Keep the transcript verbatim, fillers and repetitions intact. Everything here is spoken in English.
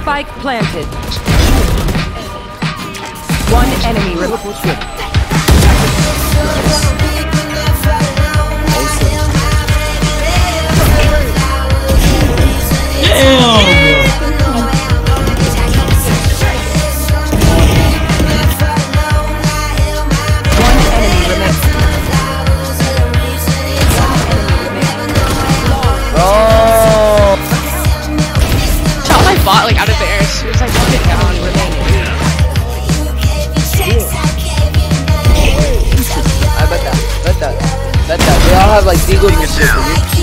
Spike planted. One enemy remaining. Bot like out of the air. It was like one hit down remaining. I bet that, bet that, bet that. They all have like deagles and shit.